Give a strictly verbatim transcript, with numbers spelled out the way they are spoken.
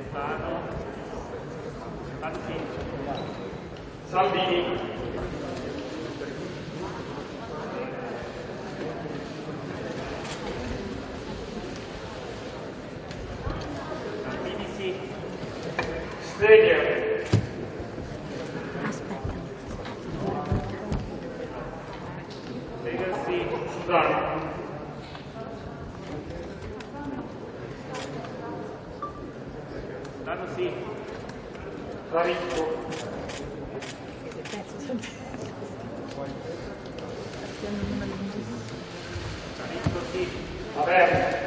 Stefano, Anzi, Salvini, Salvini sì, Steger, Steger sì, Sudani, Stano sì, Taricco, Taricco sì, Averno,